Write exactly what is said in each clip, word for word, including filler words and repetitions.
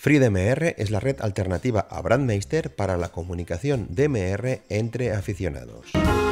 FreeDMR es la red alternativa a Brandmeister para la comunicación D M R entre aficionados.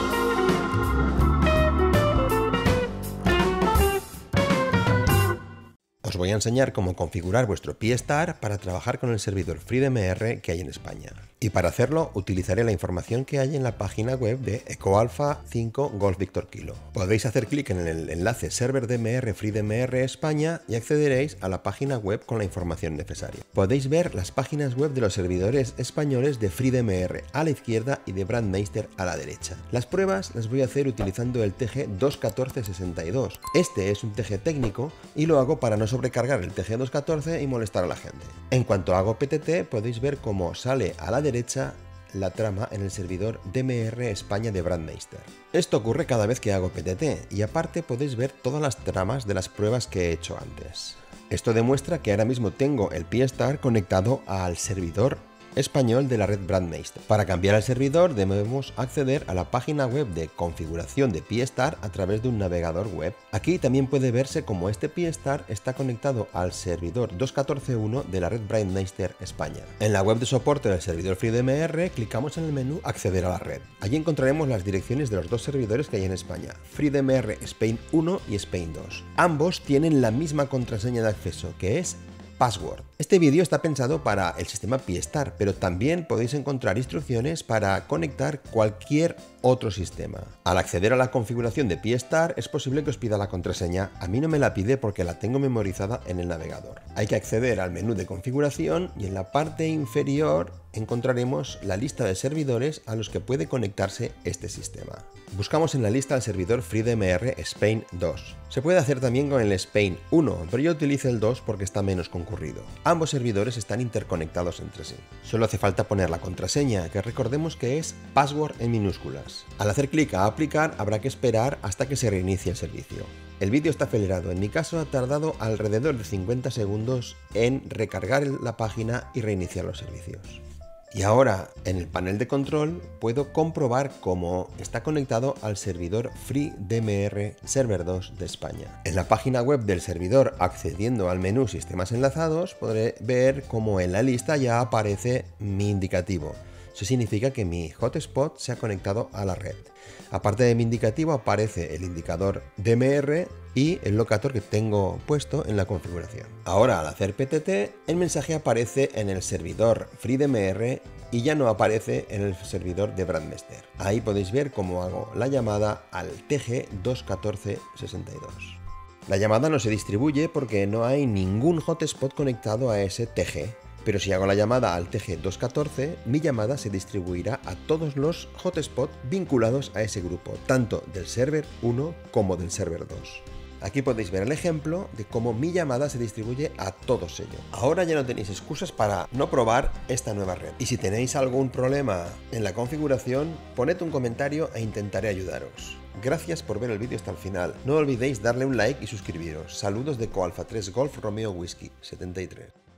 Os voy a enseñar cómo configurar vuestro Pi-Star para trabajar con el servidor FreeDMR que hay en España. Y para hacerlo utilizaré la información que hay en la página web de EcoAlpha cinco Golf Victor Kilo. Podéis hacer clic en el enlace Server D M R FreeDMR España y accederéis a la página web con la información necesaria. Podéis ver las páginas web de los servidores españoles de FreeDMR a la izquierda y de Brandmeister a la derecha. Las pruebas las voy a hacer utilizando el T G dos catorce sesenta y dos. Este es un T G técnico y lo hago para no sobrecargar el T G dos catorce y molestar a la gente. En cuanto hago P T T podéis ver cómo sale a la derecha derecha la trama en el servidor D M R España de Brandmeister. Esto ocurre cada vez que hago P T T y aparte podéis ver todas las tramas de las pruebas que he hecho antes. Esto demuestra que ahora mismo tengo el Pi-Star conectado al servidor español de la red Brandmeister. Para cambiar el servidor debemos acceder a la página web de configuración de Pi-Star a través de un navegador web. Aquí también puede verse cómo este Pi-Star está conectado al servidor dos punto catorce punto uno de la red Brandmeister España. En la web de soporte del servidor FreeDMR clicamos en el menú Acceder a la red. Allí encontraremos las direcciones de los dos servidores que hay en España, FreeDMR Spain uno y Spain dos. Ambos tienen la misma contraseña de acceso, que es Password. Este vídeo está pensado para el sistema Pi-Star, pero también podéis encontrar instrucciones para conectar cualquier otro sistema. Al acceder a la configuración de Pi-Star es posible que os pida la contraseña. A mí no me la pide porque la tengo memorizada en el navegador. Hay que acceder al menú de configuración y en la parte inferior encontraremos la lista de servidores a los que puede conectarse este sistema. Buscamos en la lista el servidor FreeDMR Spain dos. Se puede hacer también con el Spain uno, pero yo utilizo el dos porque está menos concurrido. Ambos servidores están interconectados entre sí. Solo hace falta poner la contraseña, que recordemos que es password en minúsculas. Al hacer clic a aplicar habrá que esperar hasta que se reinicie el servicio. El vídeo está acelerado, en mi caso ha tardado alrededor de cincuenta segundos en recargar la página y reiniciar los servicios. Y ahora, en el panel de control, puedo comprobar cómo está conectado al servidor FreeDMR Server dos de España. En la página web del servidor, accediendo al menú Sistemas enlazados, podré ver cómo en la lista ya aparece mi indicativo. Eso significa que mi hotspot se ha conectado a la red. Aparte de mi indicativo aparece el indicador D M R y el locator que tengo puesto en la configuración. Ahora, al hacer P T T, el mensaje aparece en el servidor FreeDMR y ya no aparece en el servidor de Brandmeister. Ahí podéis ver cómo hago la llamada al T G dos catorce sesenta y dos. La llamada no se distribuye porque no hay ningún hotspot conectado a ese T G. Pero si hago la llamada al T G dos catorce, mi llamada se distribuirá a todos los hotspots vinculados a ese grupo, tanto del server uno como del server dos. Aquí podéis ver el ejemplo de cómo mi llamada se distribuye a todos ellos. Ahora ya no tenéis excusas para no probar esta nueva red. Y si tenéis algún problema en la configuración, poned un comentario e intentaré ayudaros. Gracias por ver el vídeo hasta el final. No olvidéis darle un like y suscribiros. Saludos de EcoAlpha tres Golf Romeo Whisky setenta y tres.